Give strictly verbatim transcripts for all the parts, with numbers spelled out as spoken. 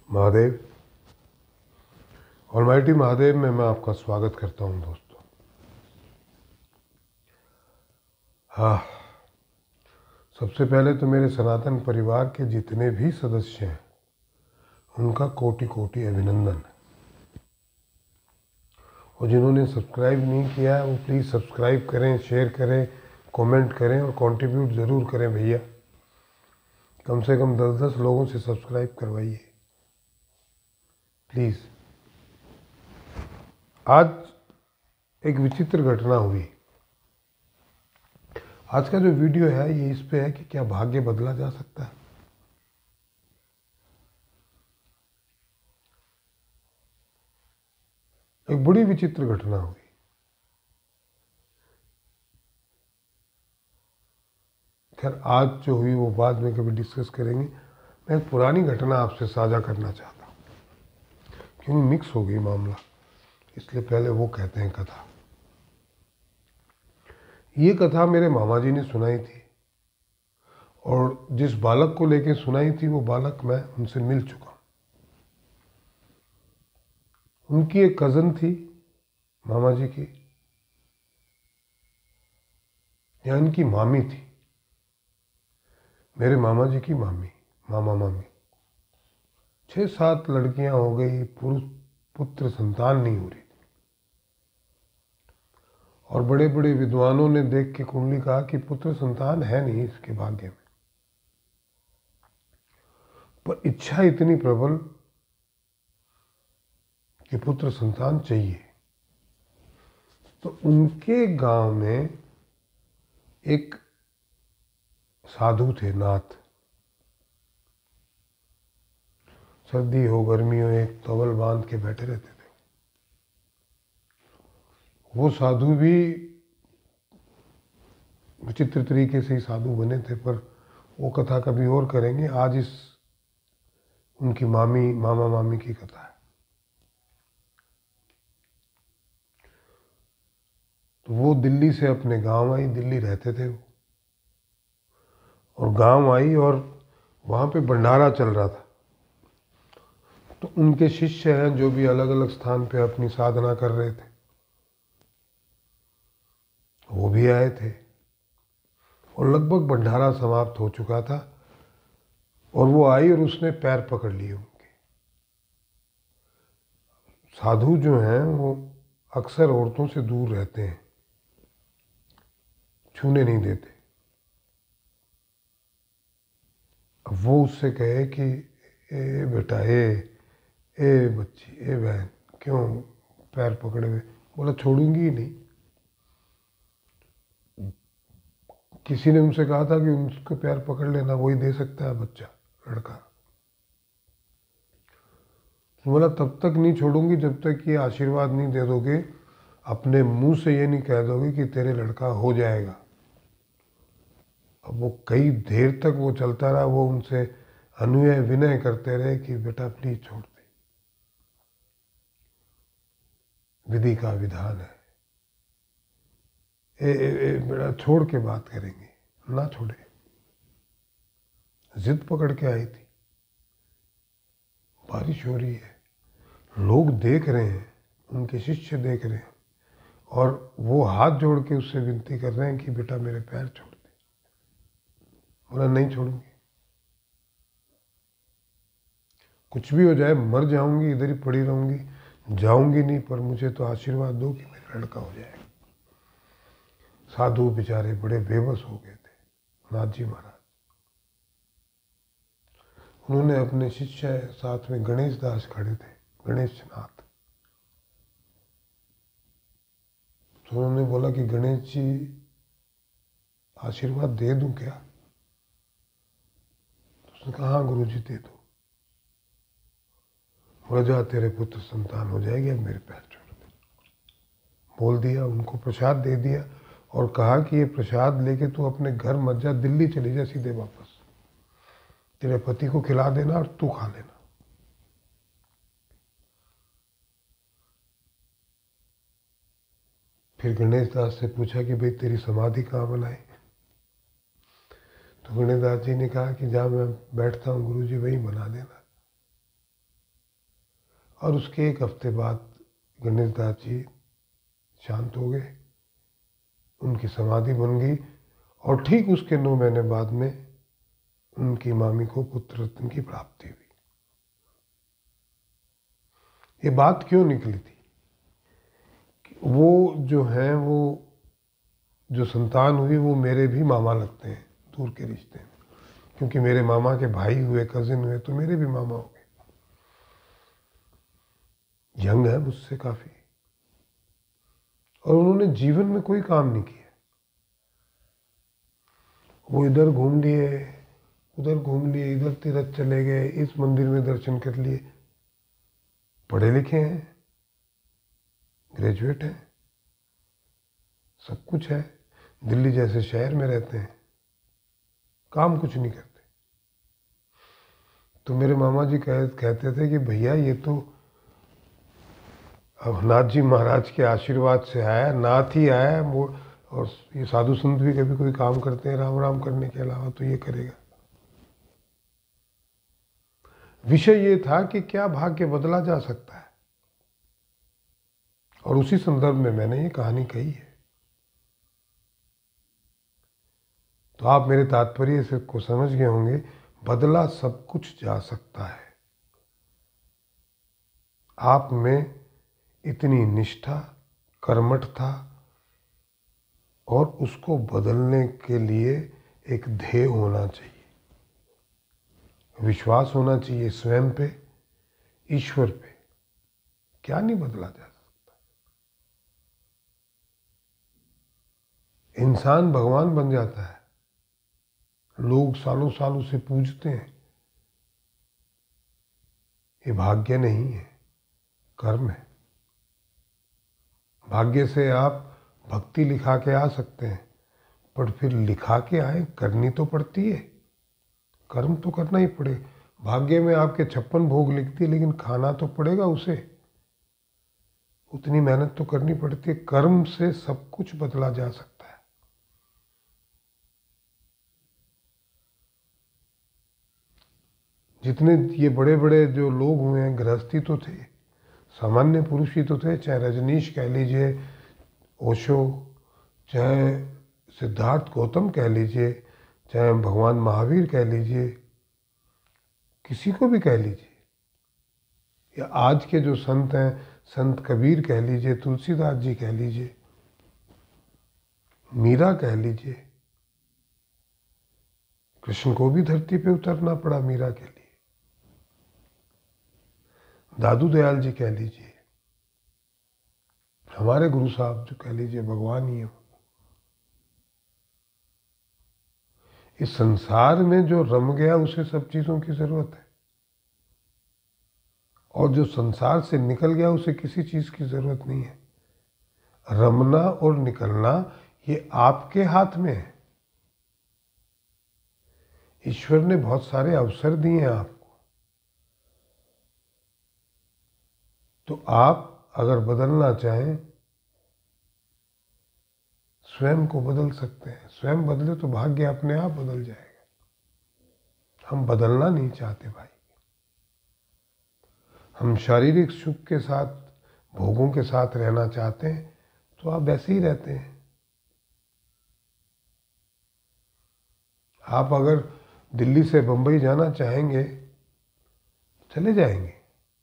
Mahadev, almighty Mahadev में मैं आपका स्वागत करता हूं दोस्तों। हाँ, सबसे पहले तो मेरे सनातन परिवार के जितने भी सदस्य हैं उनका कोटि कोटि अभिनंदन। और जिन्होंने सब्सक्राइब नहीं किया है वो प्लीज़ सब्सक्राइब करें, शेयर करें, कमेंट करें और कंट्रीब्यूट ज़रूर करें भैया। कम से कम दस दस लोगों से सब्सक्राइब करवाइए प्लीज़। आज एक विचित्र घटना हुई। आज का जो वीडियो है ये इस पे है कि क्या भाग्य बदला जा सकता है। एक बड़ी विचित्र घटना हुई। खैर आज जो हुई वो बाद में कभी डिस्कस करेंगे। मैं एक पुरानी घटना आपसे साझा करना चाहता हूँ, क्योंकि मिक्स हो गई मामला, इसलिए पहले वो कहते हैं कथा। ये कथा मेरे मामा जी ने सुनाई थी और जिस बालक को लेके सुनाई थी वो बालक मैं उनसे मिल चुका हूँ। उनकी एक कज़न थी मामा जी की, या इनकी मामी थी, मेरे मामा जी की मामी, मामा मामी। छः सात लड़कियां हो गई, पुरुष पुत्र संतान नहीं हो रही थी। और बड़े बड़े विद्वानों ने देख के कुंडली कहा कि पुत्र संतान है नहीं इसके भाग्य में, पर इच्छा इतनी प्रबल कि पुत्र संतान चाहिए। तो उनके गांव में एक साधु थे, नाथ। सर्दी हो गर्मी हो एक तवल बांध के बैठे रहते थे। वो साधु भी विचित्र तरीके से ही साधु बने थे, पर वो कथा कभी और करेंगे। आज इस उनकी मामी, मामा मामी की कथा है। तो वो दिल्ली से अपने गांव आई, दिल्ली रहते थे वो, और गांव आई और वहाँ पे भंडारा चल रहा था। तो उनके शिष्य हैं जो भी अलग अलग स्थान पे अपनी साधना कर रहे थे, वो भी आए थे। और लगभग भंडारा समाप्त हो चुका था और वो आई और उसने पैर पकड़ लिए उनके। साधु जो हैं वो अक्सर औरतों से दूर रहते हैं, छूने नहीं देते। अब वो उससे कहे कि ए बेटा, ए ए बच्ची, ए बहन, क्यों पैर पकड़े हुए? बोला छोड़ूंगी ही नहीं। किसी ने उनसे कहा था कि उसके पैर पकड़ लेना, वही दे सकता है बच्चा, लड़का। तो बोला तब तक नहीं छोड़ूंगी जब तक ये आशीर्वाद नहीं दे दोगे, अपने मुंह से ये नहीं कह दोगे कि तेरे लड़का हो जाएगा। अब वो कई देर तक वो चलता रहा। वो उनसे अनुय विनय करते रहे कि बेटा प्लीज छोड़ दे, विधि का विधान है, ए, ए, ए बेटा छोड़ के बात करेंगे। ना छोड़े, जिद पकड़ के आई थी। बारिश हो रही है, लोग देख रहे हैं, उनके शिष्य देख रहे हैं, और वो हाथ जोड़ के उससे विनती कर रहे हैं कि बेटा मेरे पैर छोड़ दे। बोला नहीं छोड़ूंगी, कुछ भी हो जाए, मर जाऊंगी, इधर ही पड़ी रहूंगी, जाऊंगी नहीं, पर मुझे तो आशीर्वाद दो कि मेरा लड़का हो जाएगा। साधु बेचारे बड़े बेबस हो गए थे, नाथ जी महाराज। उन्होंने अपने शिष्य साथ में गणेश दास खड़े थे, गणेश नाथ। तो उन्होंने बोला कि गणेश जी आशीर्वाद दे दूं क्या? तो उसने कहा हाँ गुरु जी दे दो। बोला जा तेरे पुत्र संतान हो जाएगी, अब मेरे पैर छोड़ दे। बोल दिया, उनको प्रसाद दे दिया और कहा कि ये प्रसाद लेके तू अपने घर मत जा, दिल्ली चली जा सीधे वापस, तेरे पति को खिला देना और तू खा लेना। फिर गणेश दास से पूछा कि भाई तेरी समाधि कहाँ बनाई? तो गणेश दास जी ने कहा कि जहाँ मैं बैठता हूँ गुरु जी वहीं बना देना। और उसके एक हफ्ते बाद गणेश दास जी शांत हो गए, उनकी समाधि बन गई और ठीक उसके नौ महीने बाद में उनकी मामी को पुत्र रत्न की प्राप्ति हुई। ये बात क्यों निकली थी? वो जो है वो जो संतान हुई वो मेरे भी मामा लगते हैं, दूर के रिश्ते में, क्योंकि मेरे मामा के भाई हुए, कजिन हुए, तो मेरे भी मामा हो गए। यंग है मुझसे काफी, और उन्होंने जीवन में कोई काम नहीं किया। वो इधर घूम लिए, उधर घूम लिए, इधर तीरथ चले गए, इस मंदिर में दर्शन कर लिए। पढ़े लिखे हैं, ग्रेजुएट हैं, सब कुछ है, दिल्ली जैसे शहर में रहते हैं, काम कुछ नहीं करते। तो मेरे मामा जी कह, कहते थे कि भैया ये तो अब नाथ जी महाराज के आशीर्वाद से आया, नाथ ही आया, और ये साधु संत भी कभी कोई काम करते हैं राम राम करने के अलावा, तो ये करेगा। विषय ये था कि क्या भाग्य बदला जा सकता है, और उसी संदर्भ में मैंने ये कहानी कही है। तो आप मेरे तात्पर्य से को समझ गए होंगे, बदला सब कुछ जा सकता है। आप में इतनी निष्ठा, कर्मठता और उसको बदलने के लिए एक ध्येय होना चाहिए, विश्वास होना चाहिए स्वयं पे, ईश्वर पे। क्या नहीं बदला जा सकता? इंसान भगवान बन जाता है, लोग सालों साल उसे पूजते हैं। ये भाग्य नहीं है, कर्म है। भाग्य से आप भक्ति लिखा के आ सकते हैं, पर फिर लिखा के आए, करनी तो पड़ती है, कर्म तो करना ही पड़े। भाग्य में आपके छप्पन भोग लिखती है, लेकिन खाना तो पड़ेगा उसे, उतनी मेहनत तो करनी पड़ती है। कर्म से सब कुछ बदला जा सकता है। जितने ये बड़े बड़े जो लोग हुए हैं, गृहस्थी तो थे, सामान्य पुरुष ही तो थे, चाहे रजनीश कह लीजिए, ओशो, चाहे सिद्धार्थ गौतम कह लीजिए, चाहे भगवान महावीर कह लीजिए, किसी को भी कह लीजिए, या आज के जो संत हैं, संत कबीर कह लीजिए, तुलसीदास जी कह लीजिए, मीरा कह लीजिए। कृष्ण को भी धरती पे उतरना पड़ा मीरा के लिए। दादू दयाल जी कह लीजिए, हमारे गुरु साहब जो कह लीजिए, भगवान ही है। इस संसार में जो रम गया उसे सब चीजों की जरूरत है, और जो संसार से निकल गया उसे किसी चीज की जरूरत नहीं है। रमना और निकलना ये आपके हाथ में है। ईश्वर ने बहुत सारे अवसर दिए हैं आपको, तो आप अगर बदलना चाहें, स्वयं को बदल सकते हैं। स्वयं बदले तो भाग्य अपने आप बदल जाएगा। हम बदलना नहीं चाहते भाई। हम शारीरिक सुख के साथ, भोगों के साथ रहना चाहते हैं, तो आप वैसे ही रहते हैं। आप अगर दिल्ली से बंबई जाना चाहेंगे, चले जाएंगे।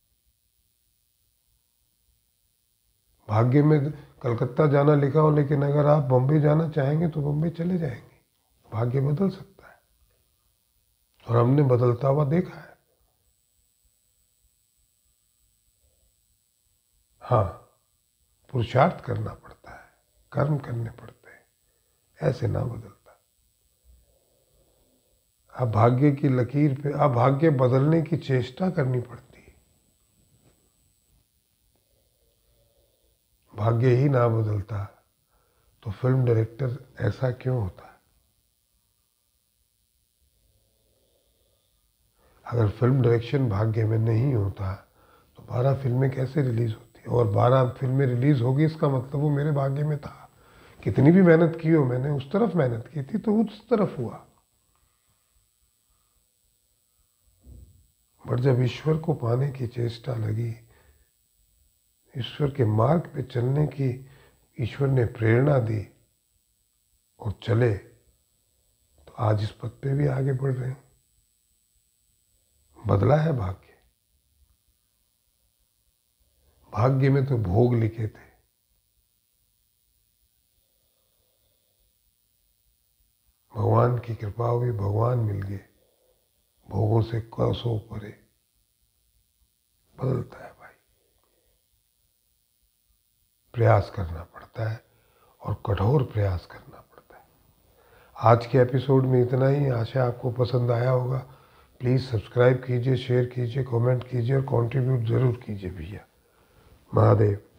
भाग्य में कलकत्ता जाना लिखा हो, लेकिन अगर आप बम्बई जाना चाहेंगे तो बम्बई चले जाएंगे। भाग्य बदल सकता है, और हमने बदलता हुआ देखा है। हाँ, पुरुषार्थ करना पड़ता है, कर्म करने पड़ते हैं, ऐसे ना बदलता। अब भाग्य की लकीर पे, अब भाग्य बदलने की चेष्टा करनी पड़ती है। भाग्य ही ना बदलता तो फिल्म डायरेक्टर ऐसा क्यों होता? अगर फिल्म डायरेक्शन भाग्य में नहीं होता तो बारह फिल्में कैसे रिलीज होती? और बारह फिल्में रिलीज होगी, इसका मतलब वो मेरे भाग्य में था। कितनी भी मेहनत की हो, मैंने उस तरफ मेहनत की थी, तो उस तरफ हुआ। बट जब ईश्वर को पाने की चेष्टा लगी, ईश्वर के मार्ग पे चलने की ईश्वर ने प्रेरणा दी और चले, तो आज इस पद पे भी आगे बढ़ रहे हैं। बदला है भाग्य। भाग्य में तो भोग लिखे थे, भगवान की कृपा हुई, भगवान मिल गए, भोगों से कोसों परे। बदलता है भाई, प्रयास करना पड़ता है और कठोर प्रयास करना पड़ता है। आज के एपिसोड में इतना ही। आशा आपको पसंद आया होगा। प्लीज़ सब्सक्राइब कीजिए, शेयर कीजिए, कमेंट कीजिए और कंट्रीब्यूट ज़रूर कीजिए भैया। महादेव।